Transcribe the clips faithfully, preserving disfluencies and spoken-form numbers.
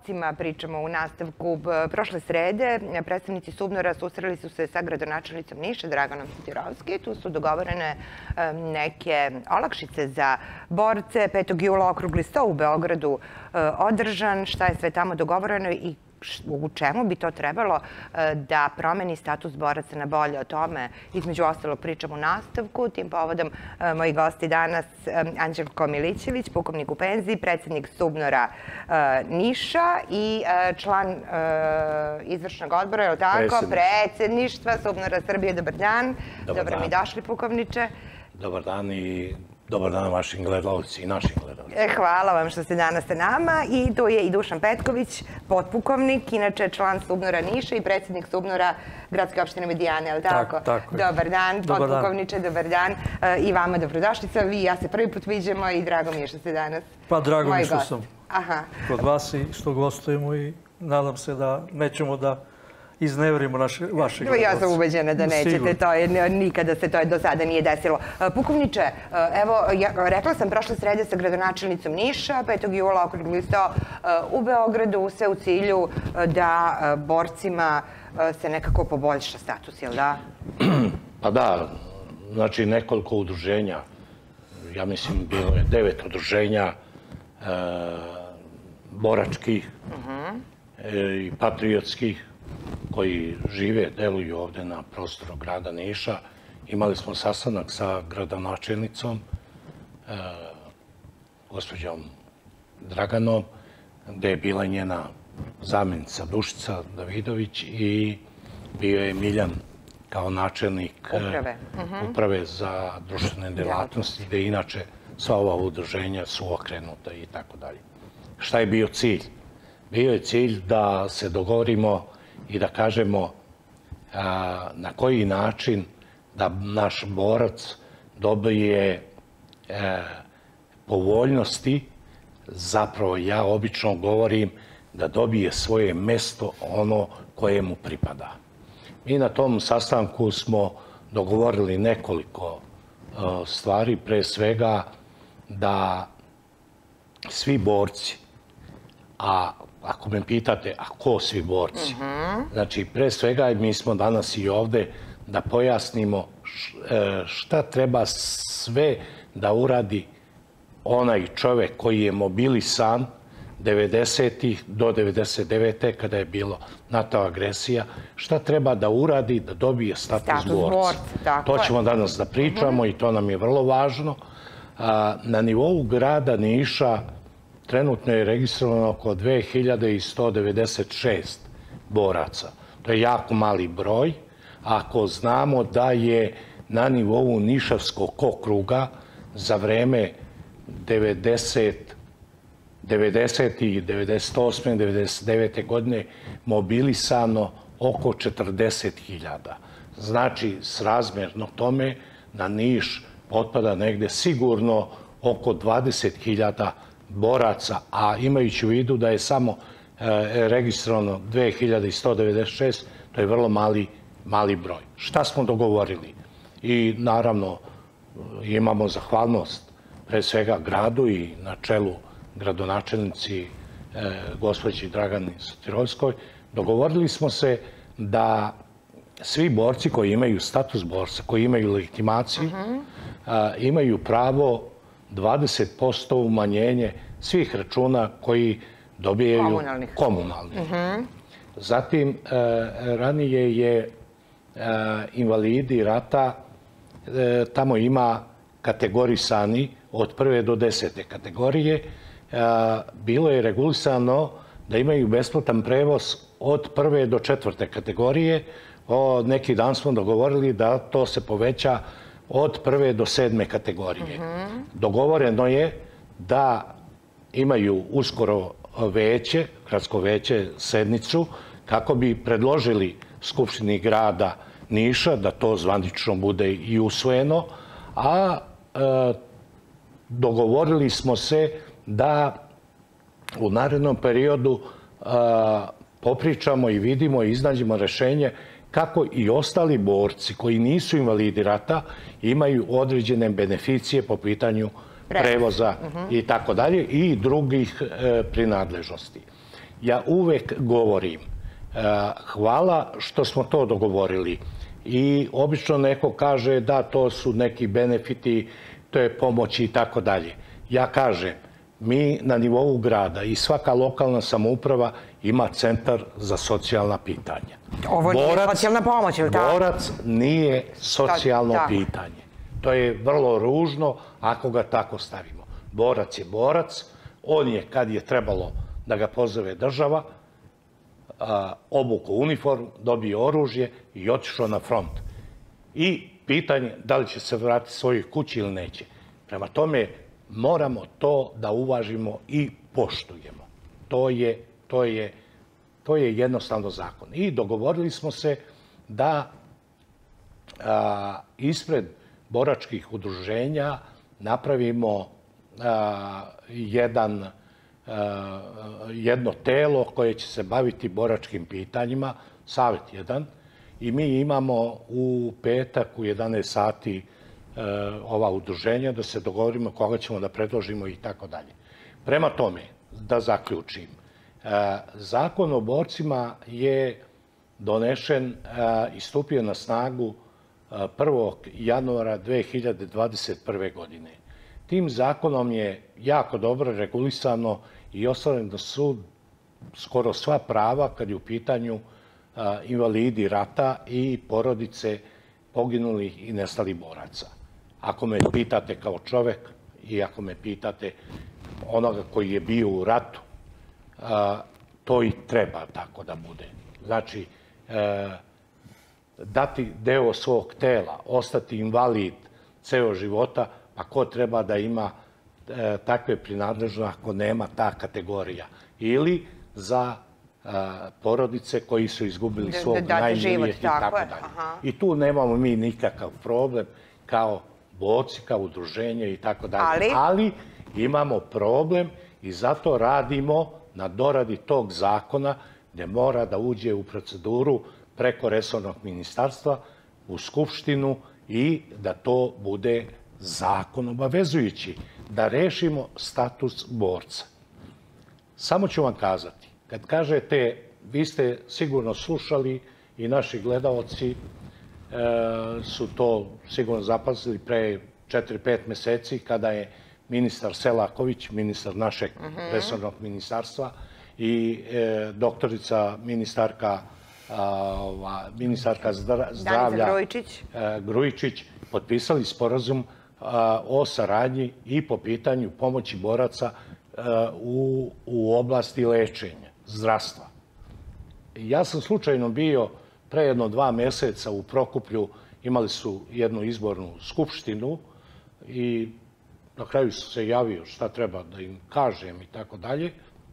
borcima pričamo u nastavku. Prošle srede predstavnici Subnora susreli su se sa gradonačelnicom Niša, Draganom Sotirovski. Tu su dogovorene neke olakšice za borce. petog jula okrugli sto u Beogradu održan. Šta je sve tamo dogovoreno i u čemu bi to trebalo da promeni status boraca na bolje? O tome, između ostalog, pričam u nastavku. Tim povodom moji gosti danas Anđelko Milićević, pukovnik u penziji, predsjednik Subnora Niša i član izvršnog odbora, je li tako? Predsjedništva Subnora Srbije. Dobar dan. Dobro mi došli, pukovniče. Dobar dan i dobar dan vašim gledalci i našim gledalci. Hvala vam što ste danas sa nama. I tu je i Dušan Petković, potpukovnik, inače član Subnora Niša i predsjednik Subnora Gradske opštine Medijane, je li tako? Tako je. Dobar dan, potpukovniče, dobar dan. I vama dobrodošlica. Vi i ja se prvi put viđemo i drago mi je što ste danas Pa drago mi što sam kod vas i što gostujemo i nadam se da nećemo da izneverimo vaše gledalce. Ja sam ubeđena da nećete, to je, nikada se to do sada nije desilo. Pukovniče, evo, rekla sam prošle srede sa gradonačelnicom Niša, petog jula okrugli sto u Beogradu, sve u cilju da borcima se nekako poboljša status, jel da? Pa da, znači nekoliko udruženja, ja mislim bilo je devet udruženja boračkih i patriotskih, koji žive, deluju ovde na prostoru grada Niša. Imali smo sastanak sa gradonačelnicom, gospođom Draganom, gde je bila njena zamjenica Dušica Davidović i bio je Miljan kao načelnik uprave za društvene delatnosti, gde inače sva ova udruženja su okrenuta i tako dalje. Šta je bio cilj? Bio je cilj da se dogovorimo i da kažemo na koji način da naš borac dobije povoljnosti, zapravo ja obično govorim da dobije svoje mesto, ono koje mu pripada. Mi na tom sastanku smo dogovorili nekoliko stvari, pre svega da svi borci, a ako me pitate, a ko svi borci? Znači, pre svega mi smo danas i ovde da pojasnimo šta treba sve da uradi onaj čovek koji je mobilisan devedesetih do devedeset devete kada je bilo NATO agresija, šta treba da uradi da dobije status borca. To ćemo danas da pričamo i to nam je vrlo važno. Na nivou grada Niša trenutno je registrovano oko dve hiljade sto devedeset šest boraca. To je jako mali broj. Ako znamo da je na nivou Nišavskog okruga za vreme devedesetih, devedeset osme, devedeset devete godine mobilisano oko četrdeset hiljada. Znači, srazmerno tome na Niš potpada negde sigurno oko dvadeset hiljada boraca, a imajući u vidu da je samo registrovano dve hiljade sto devedeset šest, to je vrlo mali broj. Šta smo dogovorili? I naravno imamo zahvalnost pre svega gradu i na čelu gradonačelnici gospođi Dragani Sotirovskoj. Dogovorili smo se da svi borci koji imaju status borca, koji imaju legitimaciju, imaju pravo dvadeset posto umanjenje svih računa koji dobijaju komunalni. Zatim, ranije je invalidi rata, tamo ima kategorisani od prve do desete kategorije. Bilo je regulisano da imaju besplatan prevoz od prve do četvrte kategorije. Neki dan smo dogovorili da to se poveća od prve do sedme kategorije. Dogovoreno je da imaju uskoro veće, gradsko veće, sednicu, kako bi predložili Skupštini grada Niša da to zvanično bude i usvojeno, a dogovorili smo se da u narednom periodu popričamo i vidimo i iznađemo rešenje kako i ostali borci koji nisu invalidi rata imaju određene beneficije po pitanju prevoza i tako dalje i drugih prinadležnosti. Ja uvek govorim, hvala što smo to dogovorili i obično neko kaže da to su neki benefiti, to je pomoć i tako dalje. Ja kažem, mi na nivou grada i svaka lokalna samouprava ima centar za socijalna pitanja. Ovo nije socijalna pomoć, ili tako? Borac nije socijalno pitanje. To je vrlo ružno ako ga tako stavimo. Borac je borac, on je, kad je trebalo da ga pozove država, obukao uniformu, dobio oružje i otišao na front. I pitanje da li će se vratiti svojoj kući ili neće. Prema tome, moramo to da uvažimo i poštujemo. To je, to je, to je jednostavno zakon. I dogovorili smo se da a, ispred boračkih udruženja napravimo a, jedan, a, jedno telo koje će se baviti boračkim pitanjima, savjet jedan, i mi imamo u petak u jedanaest sati ova udruženja, da se dogovorimo koga ćemo da predložimo i tako dalje. Prema tome, da zaključim, Zakon o borcima je donešen i stupio na snagu prvog januara dve hiljade dvadeset prve. godine. Tim zakonom je jako dobro regulisano i ostvareno su skoro sva prava kad je u pitanju invalidi rata i porodice poginulih i nestalih boraca. Ako me pitate kao čovek i ako me pitate onoga koji je bio u ratu, to i treba tako da bude. Znači, dati deo svog tela, ostati invalid ceo života, pa ko treba da ima takve prinadležnosti ako nema ta kategorija. Ili za porodice koji su izgubili svog najmilijeg i tako dalje. I tu nemamo mi nikakav problem kao borci, kao udruženje i tako dalje. Ali imamo problem i zato radimo na doradi tog zakona gde mora da uđe u proceduru preko resornog ministarstva u Skupštinu i da to bude zakon obavezujući, da rešimo status borca. Samo ću vam kazati, kad kažete, vi ste sigurno slušali i naši gledaoci su to sigurno zapazili pre četiri pet meseci kada je ministar Selaković, ministar našeg resornog ministarstva i doktorica ministarka ministarka zdravlja Grujičić potpisali sporazum o saradnji i po pitanju pomoći boraca u oblasti lečenja, zdravstva. Ja sam slučajno bio pre jedno dva meseca u Prokuplju, imali su jednu izbornu skupštinu i na kraju su se javio šta treba da im kažem i tako dalje.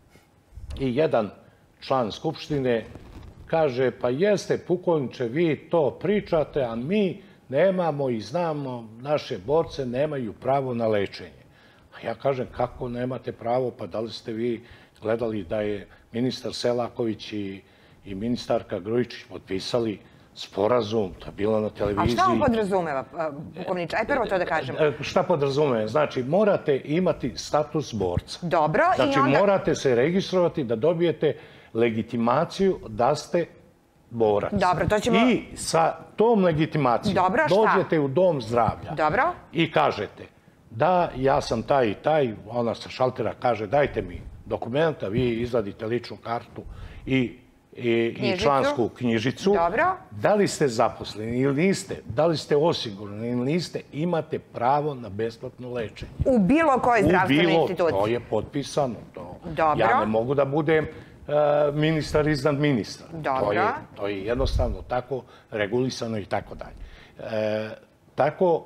I jedan član skupštine kaže, pa jeste pukovniče, vi to pričate, a mi nemamo i znamo, naše borce nemaju pravo na lečenje. A ja kažem, kako nemate pravo, pa da li ste vi gledali da je ministar Selaković i i ministarka Grujičić potpisali sporazum, to je bilo na televiziji. A šta on podrazumeva, pukovniče? Aj prvo to da kažemo. Šta podrazumeva? Znači, morate imati status borca. Dobro, i onda... Znači, morate se registrovati da dobijete legitimaciju da ste borac. Dobro, to ćemo... I sa tom legitimacijom dođete u dom zdravlja. Dobro. I kažete, da, ja sam taj i taj, ona sa šaltera kaže, dajte mi dokumenta, vi izvadite ličnu kartu i i člansku knjižicu. Da li ste zaposleni ili niste, da li ste osigurani ili niste, imate pravo na besplatno lečenje. U bilo kojoj zdravstvenoj instituciji? To je potpisano. Ja ne mogu da budem ministar iznad ministra. To je jednostavno tako regulisano i tako dalje. Tako,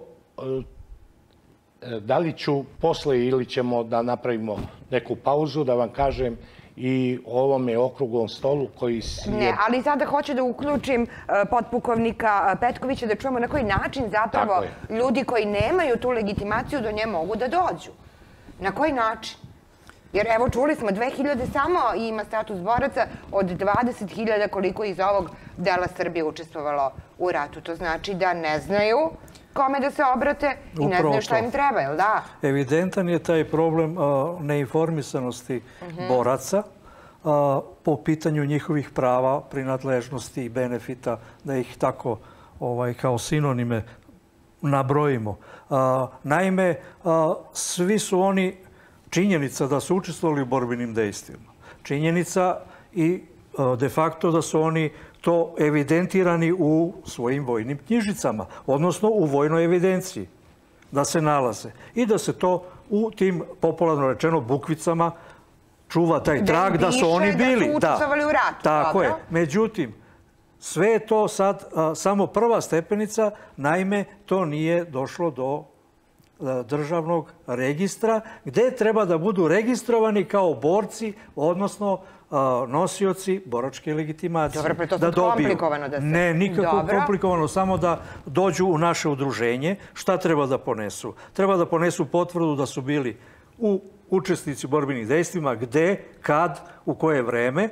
da li ću posle ili ćemo da napravimo neku pauzu, da vam kažem i o ovome okruglom stolu koji si... Ne, ali sada hoću da uključim potpukovnika Petkovića da čujemo na koji način zapravo ljudi koji nemaju tu legitimaciju do nje mogu da dođu. Na koji način? Jer evo čuli smo, dve hiljade samo ima status boraca od dvadeset hiljada koliko iz ovog dela Srbije učestvovalo u ratu. To znači da ne znaju kome da se obrate i ne znaju šta im treba, jel da? Evidentan je taj problem neinformisanosti boraca po pitanju njihovih prava, prinadležnosti i benefita, da ih tako kao sinonime nabrojimo. Naime, svi su oni činjenica da su učestvovali u borbenim dejstvima. Činjenica i de facto da su oni to evidentirani u svojim vojnim knjižicama, odnosno u vojnoj evidenciji da se nalaze. I da se to u tim, popularno rečeno, bukvicama čuva taj trag da su oni bili. Da su učestvovali u ratu. Tako je. Međutim, sve je to sad samo prva stepenica, naime, to nije došlo do državnog registra, gde treba da budu registrovani kao borci, odnosno nosioci boračke legitimacije. Dobro, to je komplikovano da se... Ne, nikako komplikovano, samo da dođu u naše udruženje. Šta treba da ponesu? Treba da ponesu potvrdu da su bili u učesnici borbenih dejstvima, gde, kad, u koje vreme,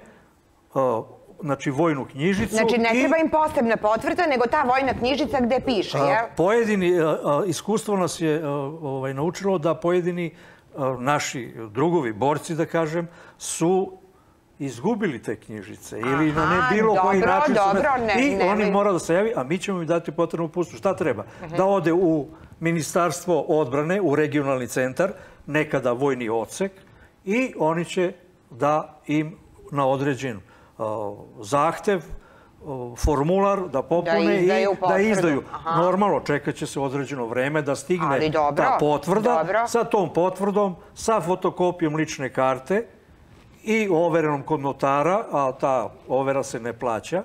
znači vojnu knjižicu. Znači ne treba im posebna potvrda, nego ta vojna knjižica gde piše, jel? Pojedini, iskustvo nas je naučilo da pojedini naši drugovi, borci da kažem, su izgubili te knjižice ili na ne bilo koji način su... I oni mora da se javi, a mi ćemo im dati potrebnu pustu. Šta treba? Da ode u Ministarstvo odbrane, u regionalni centar, nekada vojni odsek, i oni će da im na određen zahtev, formular da popune i da izdaju. Normalno, čekat će se određeno vreme da stigne ta potvrda. Sa tom potvrdom, sa fotokopijom lične karte i overenom kod notara, a ta overa se ne plaća,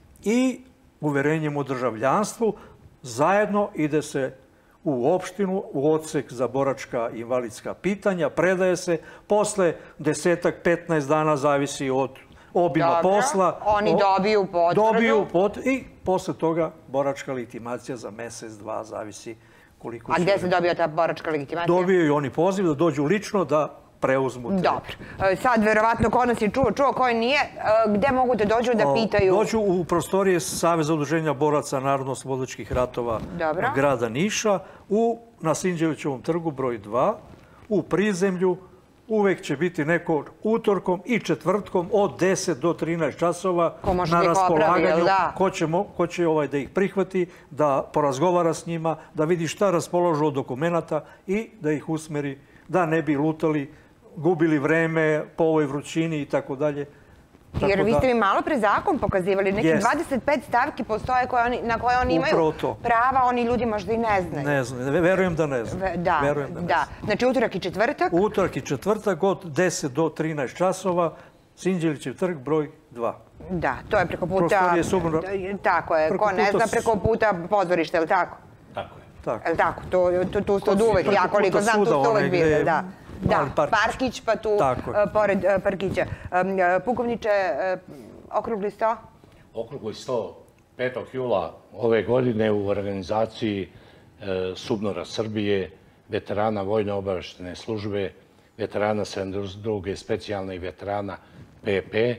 i uverenjem o državljanstvu, zajedno ide se u opštinu, u odsek za boračka i invalidska pitanja, predaje se, posle desetak, petnaest dana, zavisi od obima posla. Oni dobiju potvrdu. Dobiju potvrdu i posle toga boračka legitimacija za mesec, dva, zavisi koliko će... A gde se dobija ta boračka legitimacija? Dobiju i oni poziv da dođu lično da preuzmu te. Dobro. Sad, verovatno, ko nas je čuo, čuo koji nije, gde mogu da dođu da pitaju? Dođu u prostorije Saveza udruženja boraca Narodno-oslobodilačkih ratova grada Niša, na Sinđelićevom trgu broj dva, u prizemlju. Uvek će biti neko utorkom i četvrtkom od deset do trinaest časova na raspolaganju. Ko će da ih prihvati, da porazgovara s njima, da vidi šta raspoložu od dokumenta i da ih usmeri, da ne bi lutali, gubili vreme po ovoj vrućini i tako dalje. Jer vi ste mi malo pre zakon pokazivali, neki dvadeset pet stavki postoje na koje oni imaju prava, oni ljudi možda i ne znaju. Ne znaju, verujem da ne znaju. Da, znači utorak i četvrtak? Utorak i četvrtak od deset do trinaest časova, Sinđelićev trg broj dva. Da, to je preko puta... Tako je, ko ne zna, preko puta pozorište, je li tako? Tako je. Je li tako? Tu ste od uvek, ja koliko znam, tu ste uvek bili, da. Da, Parkić, pa tu pored Parkića. Pukovniče, okrugli sto? Okrugli sto petog jula ove godine u organizaciji SUBNOR-a Srbije, veterana Vojne obaveštene službe, veterana sedamdeset druge specijalne i veterana P P,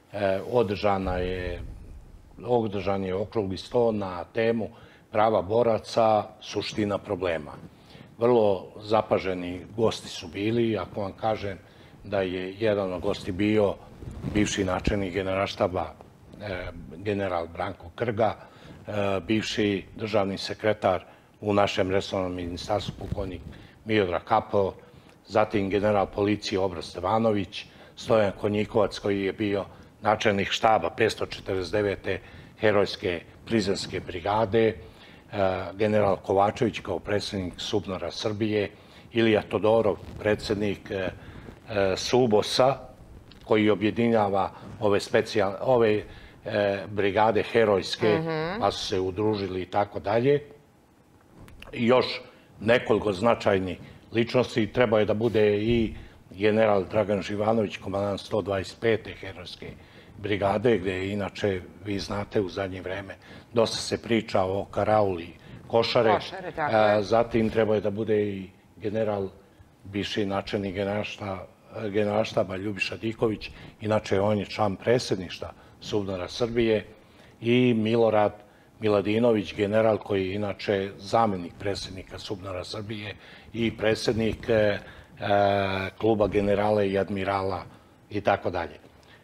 održan je okrugli sto na temu prava boraca, suština problema. Vrlo zapaženi gosti su bili. Ako vam kažem da je jedan od gosti bio bivši načelnik Generalštaba general Branko Krga, bivši državni sekretar u našem resornom ministarstvu pukovnik Miodrag Kapel, zatim general policije Obraz Stevanović, Stojan Konjikovac koji je bio načelnik štaba petsto četrdeset devete herojske prizrenske brigade, general Kovačević kao predsjednik SUBNOR-a Srbije, Ilija Todorov, predsjednik SUBOS-a, koji objedinjava ove brigade herojske, pa su se udružili i tako dalje. I još nekoliko značajnih ličnosti. Trebao je da bude i general Dragan Živanović, komandant sto dvadeset pete herojske brigade, gde inače, vi znate, u zadnje vreme dosta se priča o karauli Košare. Zatim trebao je da bude i general, bivši načelnik Generalštaba Ljubiša Diković, inače on je član predsjedništva SUBNOR-a Srbije, i Milorad Miladinović, general koji je inače zamjenik predsjednika SUBNOR-a Srbije i predsjednik kluba generala i admirala i tako dalje.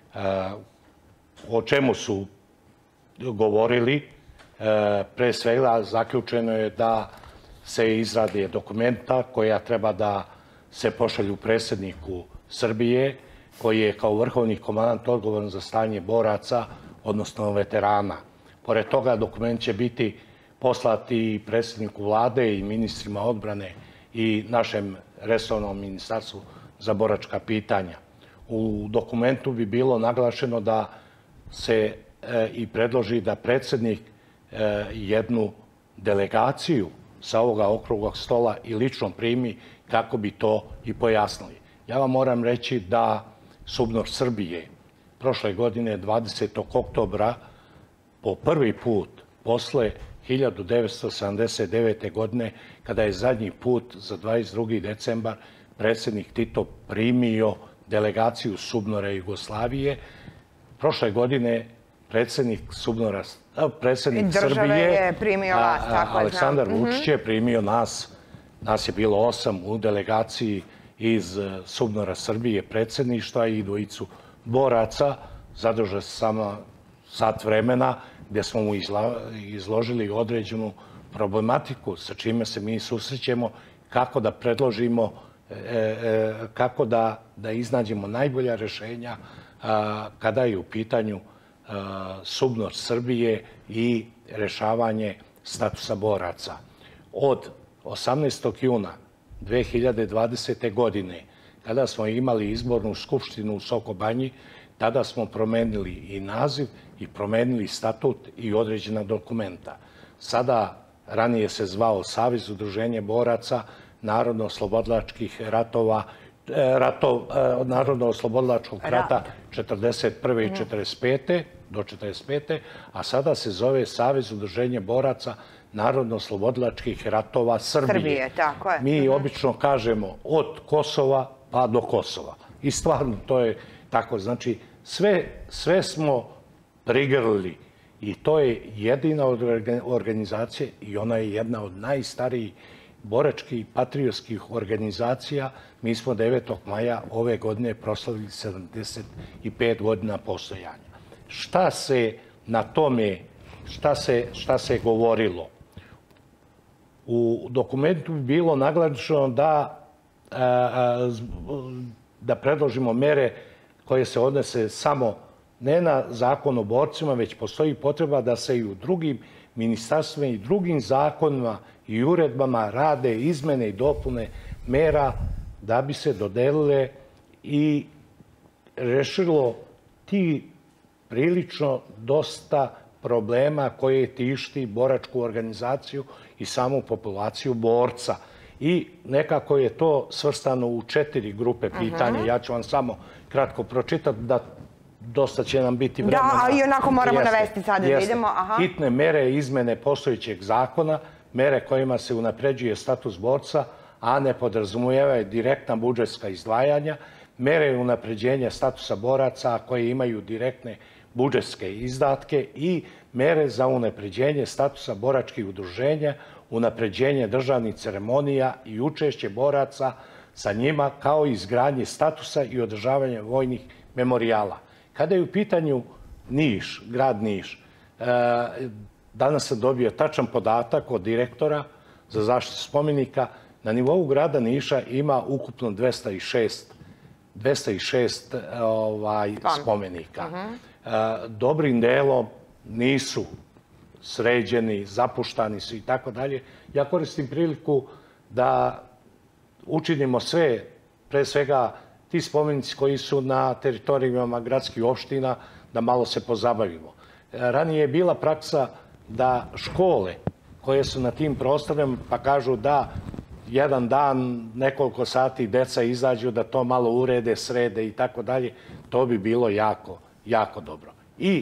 O čemu su govorili? Pre svega zaključeno je da se izrade dokumenta koja treba da se pošalju predsjedniku Srbije, koji je kao vrhovni komandant odgovoran za stanje boraca, odnosno veterana. Pored toga, dokument će biti poslati i predsjedniku vlade i ministrima odbrane i našem resornom ministarstvu za boračka pitanja. U dokumentu bi bilo naglašeno da se i predloži da predsjednik jednu delegaciju sa ovoga okruglog stola i lično primi kako bi to i pojasnili. Ja vam moram reći da SUBNOR Srbije prošle godine dvadesetog oktobra po prvi put posle hiljadu devetsto sedamdeset devete. godine, kada je zadnji put za dvadeset drugi decembar predsjednik Tito primio delegaciju SUBNOR-a Jugoslavije, prošle godine predsjednik SUBNOR-a, predsjednik Srbije, Aleksandar Vučić je primio nas, nas je bilo osam u delegaciji iz SUBNOR-a Srbije, predsjedništva i dvojicu boraca, zadržao se samo sat vremena gdje smo mu izložili određenu problematiku sa čime se mi susrećemo, kako da predložimo, kako da iznađemo najbolja rješenja kada je u pitanju SUBNOR Srbije i rješavanje statusa boraca. Od osamnaestog juna dve hiljade dvadesete. godine, kada smo imali izbornu skupštinu u Sokobanji, tada smo promenili i naziv i promenili statut i određena dokumenta. Sada, ranije se zvao Savez udruženja boraca Narodno-oslobodilačkih ratova, Narodno-oslobodilačkog rata četrdeset prve i četrdeset pete do četrdeset pete. a sada se zove Savez udruženja boraca Narodno-oslobodilačkih ratova Srbije. Mi obično kažemo od Kosova pa do Kosova. I stvarno to je tako. Znači, sve smo prigrlili i to je jedina od organizacije i ona je jedna od najstarijih boračkih i patriotskih organizacija. Mi smo devetog maja ove godine proslavili sedamdeset pet godina postojanja. Šta se na tome, šta se govorilo? U dokumentu bi bilo naglašeno da predložimo mere koje se odnose samo ne na zakon o borcima, već postoji potreba da se i u drugim ministarstvima i drugim zakonima i uredbama rade izmene i dopune mera da bi se dodelile i rešilo ti prilično dosta problema koje tišti boračku organizaciju i samu populaciju borca. I nekako je to svrstano u četiri grupe pitanja. Ja ću vam samo kratko pročitati da dosta će nam biti vremena. Da, a i onako moramo navesti sada da idemo. Hitne mere izmene postojećeg zakona, mere kojima se unapređuje status borca, a ne podrazumijevaju direktna budžetska izdvajanja, mere unapređenja statusa boraca koje imaju direktne budžetske izdatke i mere za unapređenje statusa boračkih udruženja, unapređenje državnih ceremonija i učešće boraca sa njima, kao i izgradnje statusa i održavanje vojnih memorijala. Kada je u pitanju Niš, grad Niš, danas sam dobio tačan podatak od direktora za zaštitu spomenika. Na nivou grada Niša ima ukupno dvesta i šest spomenika. Dobrim delom nisu sređeni, zapuštani su i tako dalje. Ja koristim priliku da učinimo sve, pre svega ti spomenici koji su na teritorijama gradskih opština, da malo se pozabavimo. Ranije je bila praksa da škole koje su na tim prostorima, pa kažu da jedan dan, nekoliko sati deca izađu da to malo urede, srede i tako dalje, to bi bilo jako, jako dobro. I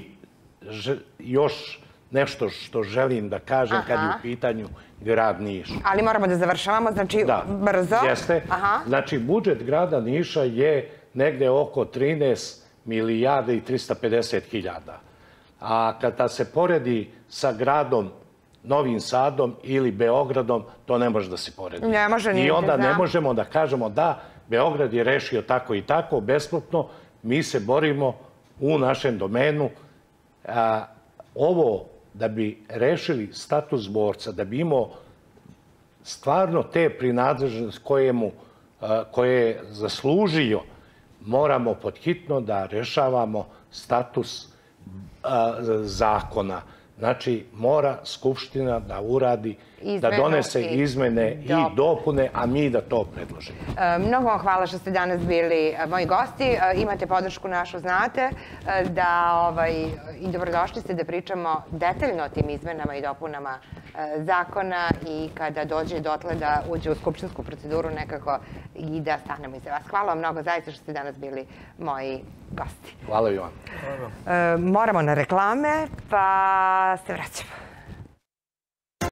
još nešto što želim da kažem kad je u pitanju grad Niš. Ali moramo da završavamo, znači brzo. Da, jeste. Znači, budžet grada Niša je negde oko trinaest milijardi i trista pedeset hiljada. a kada se poredi sa gradom Novim Sadom ili Beogradom, to ne može da se poredi. Ne može ni I onda da ne znam. možemo da kažemo da Beograd je rešio tako i tako, besplatno, mi se borimo u našem domenu. A, ovo da bi rešili status borca, da bi imao stvarno te prinadležnosti kojemu, a, koje je zaslužio, moramo podhitno da rešavamo status a, zakona. Znači, mora Skupština da uradi, da donese izmene i dopune, a mi da to predložimo. Mnogo vam hvala što ste danas bili moji gosti. Imate podršku našu, znate, da i dobrodošli ste da pričamo detaljno o tim izmenama i dopunama zakona i kada dođe dotle da uđe u skupštinsku proceduru nekako i da stanemo iza vas. Hvala vam mnogo zaista što ste danas bili moji gosti. Hvala, Jovan. Moramo na reklame, pa se vraćamo.